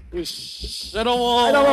よし。どうもはい、どうも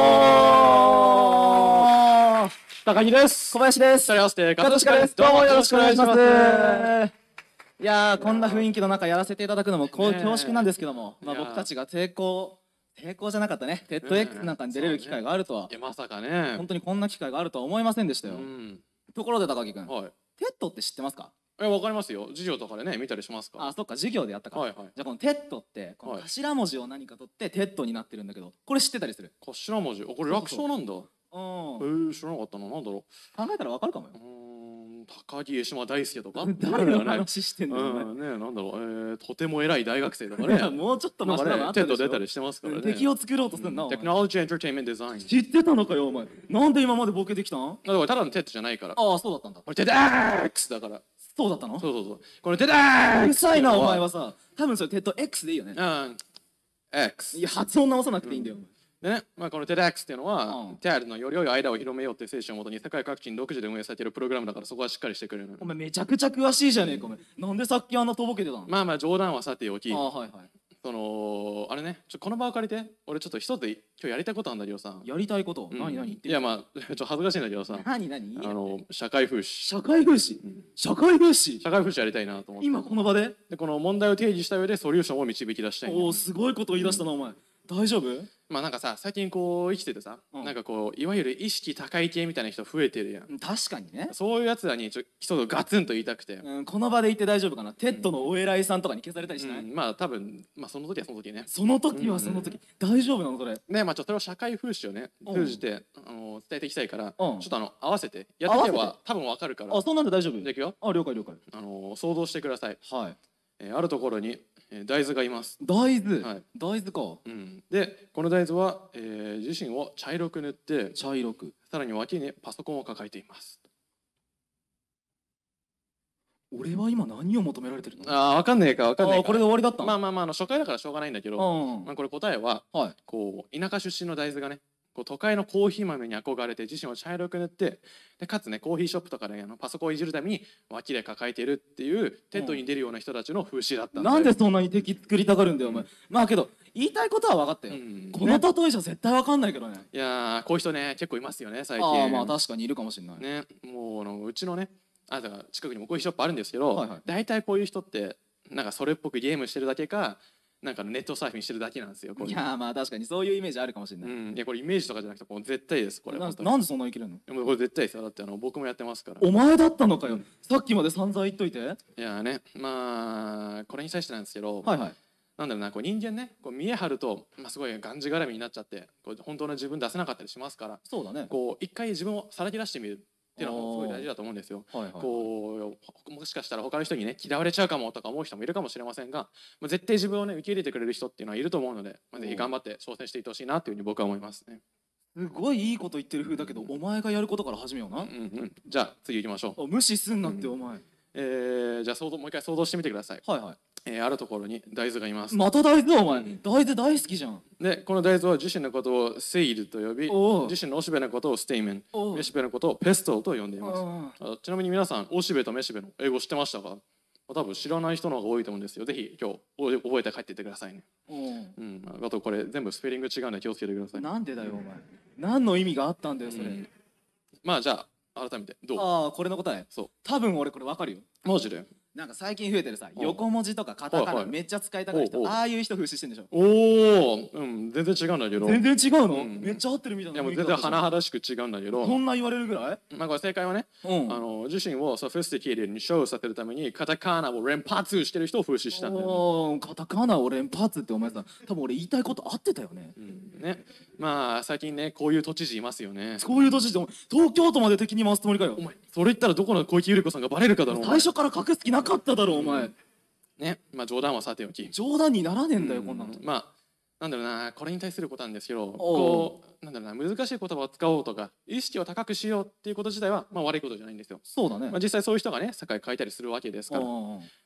ー。 高木です。 小林です。 二人合わせて、 加藤鹿です。どうもよろしくお願いします。 ねいやー、こんな雰囲気の中やらせていただくのもねえ恐縮なんですけども、 いや僕たちが抵抗じゃなかったね、テッド X なんかに出れる機会があるとは、 いや、まさかね。 本当にこんな機会があるとは思いませんでしたよ。ところで高木くん、 はい。 テッドって知ってますか？ わかりますよ。授業とかでね、見たりしますか。 あ、そっか、授業でやったか。 はいはい。 じゃあこのテッドってこのはい頭文字を何か取ってテッドになってるんだけど、これ知ってたりする？ 頭文字。これ楽勝なんだ。知らなかったな。なんだろ考えたらわかるかもよ。 高木江島大輔とか。 誰の話してんだよ、お前。 ね、なんだろう。とても偉い大学生とかね。 もうちょっとマシなのあったでしょ。 テッド出たりしてますからね。 敵を作ろうとするな、お前。 テクノロジーエンターテインメントデザイン。 知ってたのかよ、お前。なんで今までボケてきたん？ だからただのテッドじゃないから。 ああ、そうだったんだ。 これテッド X だから。 そうだったの？ そうそうそう。これテッドうる X さいな、お前はさ。多分それテッド X でいいよね。 X。 いや、発音直さなくていいんだよ。 でね、この TEDx っていうのは、TED のより良い間を広めようっていう精神をもとに世界各地に独自で運営されているプログラムだから、そこはしっかりしてくれるのよ。 お前めちゃくちゃ詳しいじゃねえか、お前。なんでさっきあんなとぼけてたの？ まあ冗談はさておき、 ああ、はいはい。 あれね、この場を借りて、俺ちょっと一つ今日やりたいことあるんだけどさ。 やりたいこと？何何？ いやちょっと恥ずかしいんだけどさ。 何？ 社会風刺。 社会風刺？社会風刺？ 社会風刺やりたいなと思って。 今この場で？ で、この問題を提示した上でソリューションを導き出したい。 おお、すごいこと言い出したな、お前。大丈夫？ なんかさ、最近こう生きててさ、なんかこういわゆる意識高い系みたいな人増えてるやん。 確かにね。 そういうやつらに一つガツンと言いたくて。 この場で言って大丈夫かな？テッドのお偉いさんとかに消されたりしない？ 多分その時はその時ね。 その時はその時。大丈夫なのそれ？ ね、ちょっとそれを社会風刺をね通じて伝えていきたいから、ちょっと合わせてやっていけば多分わかるから。 あ、そうなんで大丈夫？ でいくよ。 あ、了解了解。 想像してください。 はい。 あるところに大豆がいます。 大豆？ はい。 大豆か。 でこの大豆は自身を茶色く塗って、 茶色く。 さらに脇にパソコンを抱えています。 俺は今何を求められてるの？ わかんねえかわかんねえか。 これで終わりだったの？ 初回だからしょうがないんだけど、これ答えはこう田舎出身の大豆がね、こう都会のコーヒー豆に憧れて自身を茶色く塗って、でかつねコーヒーショップとかでパソコンをいじるために脇で抱えているっていうテッドに出るような人たちの風刺だったんだよ。 なんでそんなに敵作りたがるんだよお前。けど言いたいことは分かったよ。この例えじゃ絶対分かんないけどね。 いやこういう人ね結構いますよね最近。 確かにいるかもしれないね。もううちのねだから近くにもコーヒーショップあるんですけど、大体こういう人ってなんかそれっぽくゲームしてるだけか、なんかネットサーフィンしてるだけなんですよ。 いや確かにそういうイメージあるかもしれない。 いやこれイメージとかじゃなくてこれ絶対です。これなんでそんなに生きるの？ これ絶対ですよ。だって僕もやってますから。 お前だったのかよ。さっきまで散々言っといて。 いやね、これに際してなんですけど、なんだろうな、こう人間ねこう見え張るとすごいがんじがらみになっちゃってこう本当の自分出せなかったりしますから。 そうだね。 こう一回自分をさらけ出してみるっていうのもすごい大事だと思うんですよ。こうもしかしたら他の人にね嫌われちゃうかもとか思う人もいるかもしれませんが、絶対自分をね受け入れてくれる人っていうのはいると思うので、ぜひ頑張って挑戦していってほしいなというふうに僕は思いますね。 すごいいいこと言ってる風だけど、お前がやることから始めような。 じゃあ次行きましょう。 無視すんなってお前。 じゃあもう一回想像してみてください。あるところに大豆がいます。 また大豆？お前大豆大好きじゃん。 でこの大豆は自身のことをセイルと呼び、自身のおしべのことをステイメン、めしべのことをペストと呼んでいます。ちなみに皆さんおしべとめしべの英語知ってましたか？多分知らない人の方が多いと思うんですよ。ぜひ今日覚えて帰っていってくださいね。あとこれ全部スペリング違うんで気をつけてください。 なんでだよお前。何の意味があったんだよそれ。 じゃあ改めてどう？ これの答え。 そう。 多分俺これ分かるよ。 マジで？ なんか最近増えてるさ、横文字とかカタカナめっちゃ使いたがる人、ああいう人風刺してんでしょ。 全然違うんだけど。 全然違うの？めっちゃ合ってるみたいな。 いやもう全然甚だしく違うんだけど。 そんな言われるぐらい？ これ正解はね、自身をソフィスティケーテッドにショーさせるためにカタカナを連発してる人を風刺したんだよ。 カタカナを連発ってお前さ、多分俺言いたいこと合ってたよね。 最近ねこういう都知事いますよね。 そういう都知事って東京都まで敵に回すつもりかよ。 お前それ言ったらどこの小池百合子さんがバレるかだろ。 最初から隠す気なかっただろお前。 ね、冗談はさておき。 冗談にならねえんだよこんなの。 なんだろうな、これに対することなんですけど、こうなんだろうな、難しい言葉を使おうとか意識を高くしようっていうこと自体は悪いことじゃないんですよ。 そうだね。 実際そういう人がね世界変えたりするわけですから。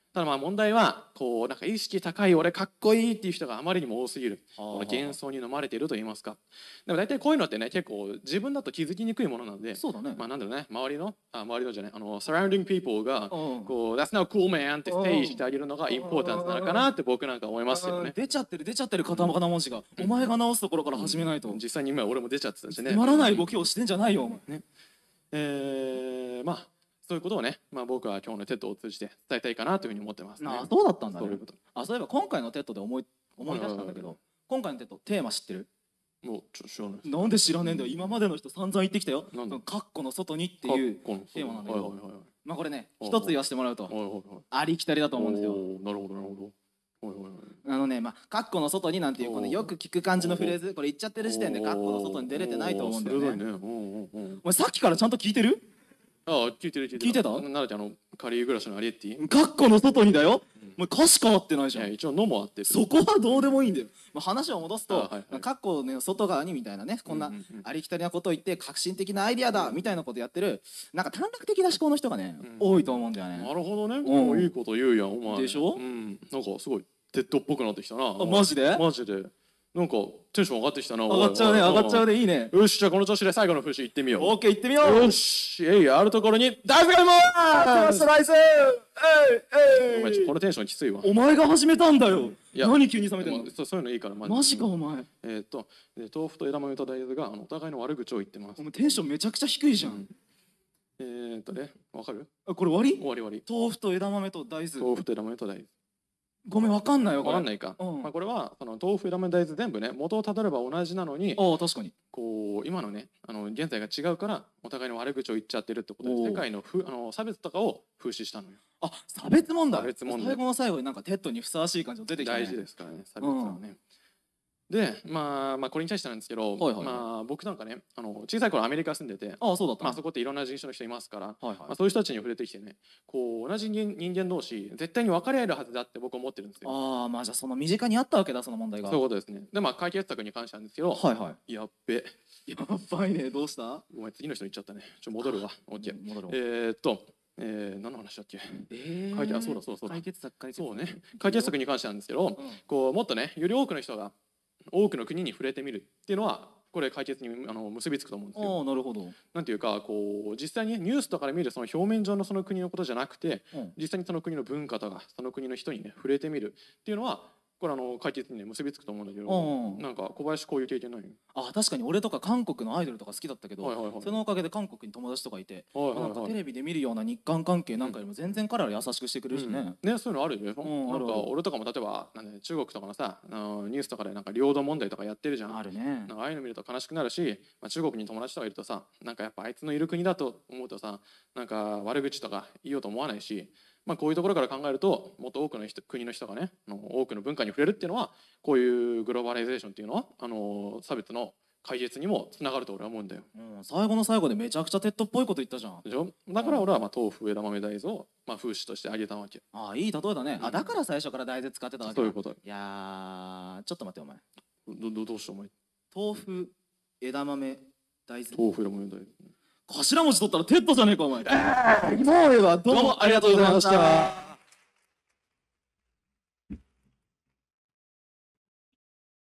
ただまあ問題はこうなんか意識高い俺かっこいいっていう人があまりにも多すぎる、この幻想に飲まれていると言いますか。でも大体こういうのってね結構自分だと気づきにくいものなんで、 そうだね。 まあなんだろうね、周りのじゃないsurrounding people がこう That's not cool man ってステージしてあげるのがインポータントなのかなって僕なんか思いますよね。 出ちゃってるカタカナ文字が、お前が直すところから始めないと。 実際に今俺も出ちゃってたしね。 つまらない動きをしてんじゃないよ。 ね。まあそういうことをね、まあ、僕は今日のテッドを通じて伝えたいかなというふうに思ってます、ね。 あ、そうだったんだね。 そういうこと。 そういえば今回のテッドで思い出したんだけど、今回のテッドテーマ知ってる？ もう知らない。 なんで知らねえんだよ。今までの人散々言ってきたよ。カッコの外にっていうテーマなんだけど、まあこれね一つ言わせてもらうとありきたりだと思うんですよ。 なるほどなるほど。 まあカッコの外になんていうこのよく聞く感じのフレーズ、これ言っちゃってる時点でカッコの外に出れてないと思うんだよね。お前さっきからちゃんと聞いてる？ ああ、聞いてる。聞いてた？なるちゃんカリー暮らしのアリエッティ。 カッコの外にだよ。お前歌詞変わってないじゃん。 いや一応「の」もあってそこはどうでもいいんだよ。まあ話を戻すとカッコの外側にみたいなね、こんなありきたりなことを言って革新的なアイディアだみたいなことやってるなんか短絡的な思考の人がね多いと思うんだよね。 なるほどね。いいこと言うやんお前。 でしょ？ なんかすごいテッドっぽくなってきたな。 マジで？ マジで。なんかテンション上がってきたな。 上がっちゃうね、上がっちゃうね。いいね。 よし、じゃあこの調子で最後の節行ってみよう。 オッケー、行ってみよう。 よし、あるところにダイスがいます。 ライス。 お前このテンションきついわ。 お前が始めたんだよ。何急に冷めてんの？ そういうのいいから。 マジかお前。 豆腐と枝豆と大豆がお互いの悪口を言ってます。 お前テンションめちゃくちゃ低いじゃん。 わかる？ これ終わり？ 終わり。 豆腐と枝豆と大豆。 豆腐と枝豆と大豆。 ごめん、わかんないよ。 わかんないか。まあこれはその豆腐、枝豆、大豆全部ね元をたどれば同じなのに、 確かにこう今のね現在が違うからお互いの悪口を言っちゃってるってことで、世界の差別とかを風刺したのよ。 あ、差別問題。 最後の最後になんかテッドにふさわしい感じが出てきたね。 大事ですからね、差別はね。で、まあこれに対してなんですけど、まあ僕なんかね小さい頃アメリカ住んでて、 そうだった。 まあそこっていろんな人種の人いますから、まあそういう人たちに触れてきてね、こう同じ人間同士絶対に分かり合えるはずだって僕は思ってるんですよ。 まあじゃあその身近にあったわけだ、その問題が。 そういうことですね。でまあ解決策に関してなんですけど、やっべ。 やばいね、どうした？ ごめん、次の人に言っちゃったね。戻るわ。オッケー。 戻るわ。 何の話だっけ？そうだ。 解決策。 そうね。解決策に関してなんですけど、こうもっとねより多くの人が多くの国に触れてみるっていうのはこれ解決に結びつくと思うんですよ。 なるほど。 なんていうかこう実際にニュースとかで見るその表面上のその国のことじゃなくて、実際にその国の文化とかその国の人にね触れてみるっていうのはこれ解決にね結びつくと思うんだけど、なんか小林こういう経験ない？ 確かに俺とか韓国のアイドルとか好きだったけど、そのおかげで韓国に友達とかいて、なんかテレビで見るような日韓関係なんかよりも全然彼ら優しくしてくれるしね。 そういうのあるでしょ。なんか俺とかも例えば中国とかのさニュースとかでなんか領土問題とかやってるじゃん。 あるね。 なんかああいうの見ると悲しくなるし、中国に友達とかいるとさ、なんかやっぱあいつのいる国だと思うとさ、なんか悪口とか言おうと思わないし、まあこういうところから考えるともっと多くの国の人がね多くの文化に触れるっていうのはこういうグローバライゼーションっていうのは差別の解決にもつながると俺は思うんだよ。 最後の最後でめちゃくちゃテッドっぽいこと言ったじゃん。 でしょ。だから俺は豆腐、枝豆、大豆を風刺としてあげたわけ。 いい例えだね。だから最初から大豆使ってたわけ。 そういうこと。 いやちょっと待ってお前。 どうしてお前。 豆腐、枝豆、大豆。 豆腐、枝豆、大豆。 頭文字取ったらテッドじゃねえかお前。もうええわ。どうもありがとうございました。